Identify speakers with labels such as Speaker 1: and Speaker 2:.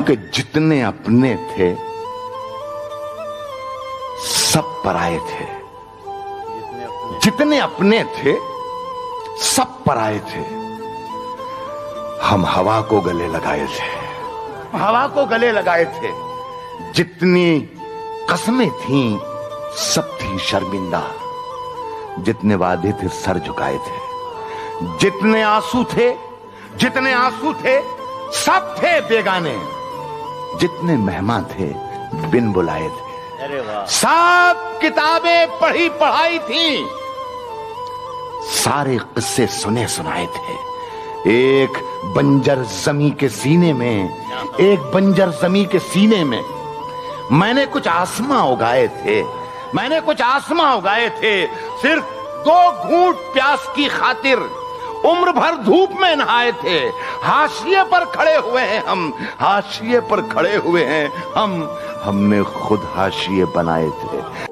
Speaker 1: कि जितने अपने थे सब पराए थे। जितने अपने थे सब पराए थे। हम हवा को गले लगाए थे, हवा को गले लगाए थे। जितनी कसमें थीं सब थी शर्मिंदा। जितने वादे थे सर झुकाए थे। जितने आंसू थे सब थे बेगाने। जितने मेहमान थे बिन बुलाए थे।
Speaker 2: अरे वाह।
Speaker 1: सब किताबें पढ़ी पढ़ाई थी, सारे किस्से सुने सुनाए थे। एक बंजर जमी के सीने में, एक बंजर जमी के सीने में मैंने कुछ आसमां उगाए थे, मैंने कुछ आसमां उगाए थे। सिर्फ 2 घूंट प्यास की खातिर उम्र भर धूप में नहाए थे। हाशिए पर खड़े हुए हैं हम, हाशिए पर खड़े हुए हैं हम। हमने खुद हाशिए बनाए थे।